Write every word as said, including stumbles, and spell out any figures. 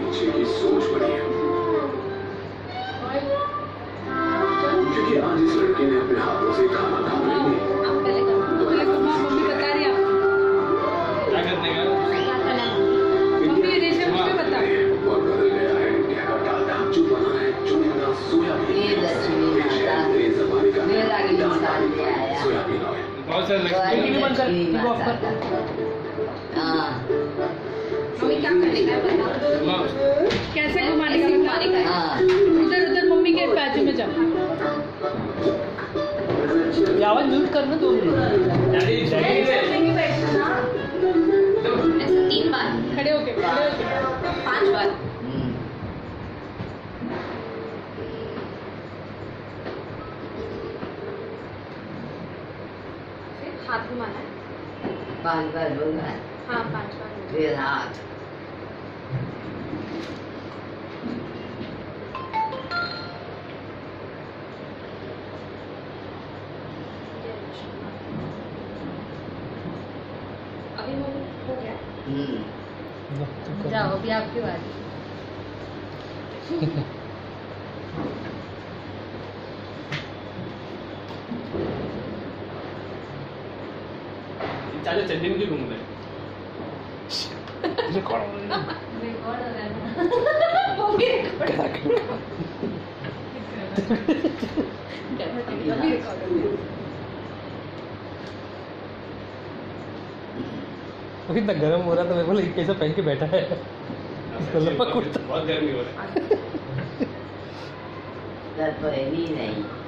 बच्चे की सोच बड़ी है, क्योंकि आज इस लड़के ने अपने हाथों से खाना खाना ही नहीं। मम्मी बता रही है क्या करने का, मम्मी रेशम मुझे बता। और बदल गया है इंडिया का डालडा, जो बना है चुनिंदा सोयाबीन सोयाबीन ऑयल। बहुत सारे मम्मी क्या करने का है बता, कैसे घुमाने का घुमाने का है। उधर उधर मम्मी के बाजू में जाओ, आवाज म्यूट करना दो मिनट। तीन बार खड़े होके खड़े होके पांच बार। हाथ घुमाना है पांच बार बोलना है। हाँ पांच बार फिर हाथ अभी हो गया। हम्म जाओ अभी आपकी बारी। चाचा चंडी में क्यों घूम रहे? रिकॉर्ड हो रहा है। रिकॉर्ड हो रहा है ना। मम्मी रिकॉर्ड अभी रिकॉर्ड हो गया। इतना गर्म हो रहा था, मैं बोला कैसा पहन के बैठा है। बहुत गर्मी हो रहा है। नहीं नहीं